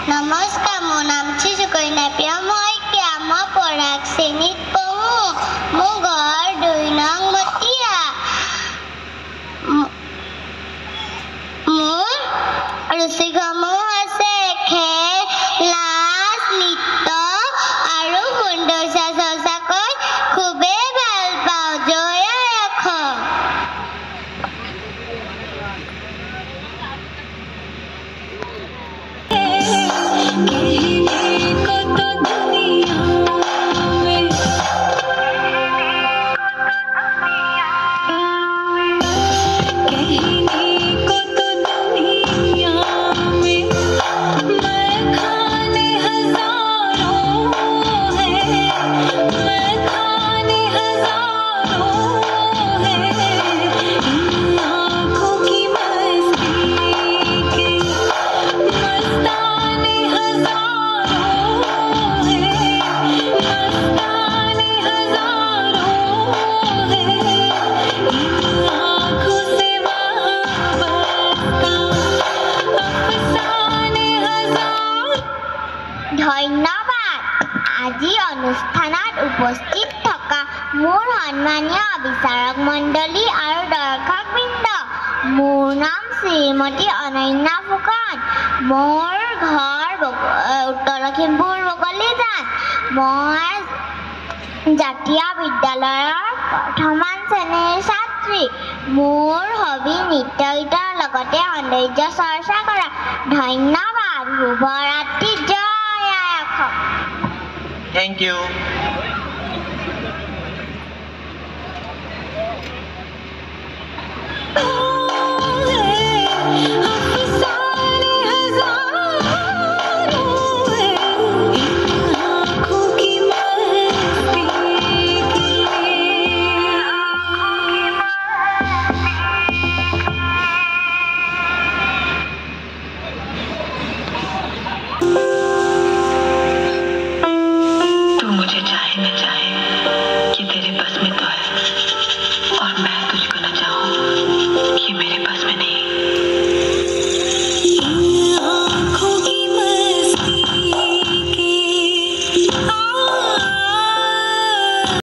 নমস্কাৰ, মোৰ নাম শ্ৰীকন্যা প্ৰিয়। মই ক্যাম পৰাগ শ্ৰেণীত পঢ়োঁ। মোৰ ঘৰ 2 নং মতিয়া। মোৰ ৰুচিসমূহ হৈছে খেল, নাচ, নৃত্য আৰু সৌন্দৰ্য চৰ্চা কৰি খুবেই ভাল পাওঁ। জয় আই অসম। ধন্যবাদ। আজি অনুষ্ঠানত উপস্থিত থকা মোৰ সন্মানীয় বিচাৰক মণ্ডলী আৰু দৰ্শকবৃন্দ, মোৰ নাম শ্ৰীমতী অনন্যা ফুকন। মোৰ ঘৰ উত্তৰ লখিমপুৰ বগলীজান। মই জাতীয় বিদ্যালয়ৰ প্ৰথমান শ্ৰেণীৰ ছাত্ৰী। মোৰ হবি নৃত্য গীতৰ লগতে সৌন্দৰ্য চৰ্চা কৰা। ধন্যবাদ। শুভৰাত্ৰি। জয় আই অসম। Thank you.